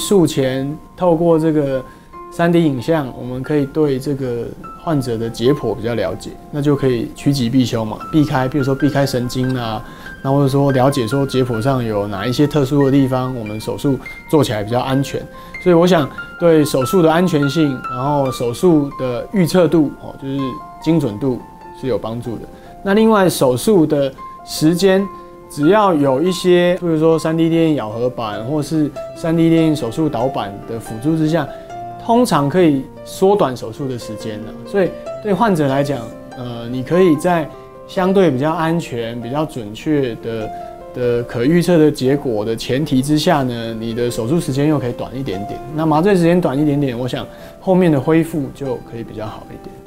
术前透过这个3D 影像，我们可以对这个患者的解剖比较了解，那就可以趋吉避凶嘛，避开，比如说避开神经啊，那或者说了解说解剖上有哪一些特殊的地方，我们手术做起来比较安全。所以我想对手术的安全性，然后手术的预测度，就是精准度是有帮助的。那另外手术的时间，只要有一些，比如说3D 列印咬合板或是3D 列印手术导板的辅助之下，通常可以缩短手术的时间了。所以对患者来讲，你可以在相对比较安全、比较准确的可预测的结果的前提之下呢，你的手术时间又可以短一点点。那麻醉时间短一点点，我想后面的恢复就可以比较好一点。